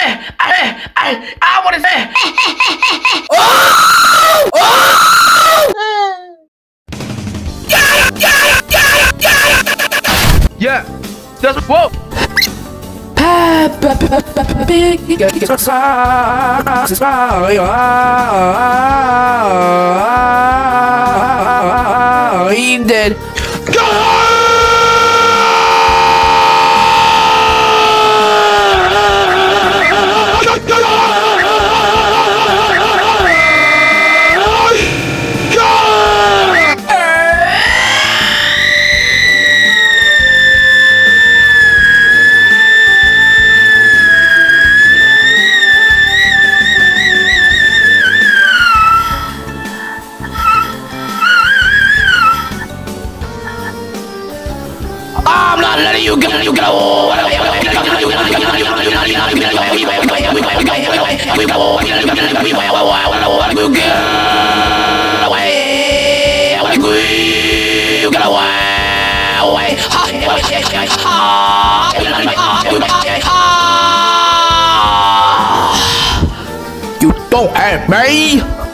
I want to say. Yeah, that's whoa. I'm dead. I'm not letting you go. You don't have me.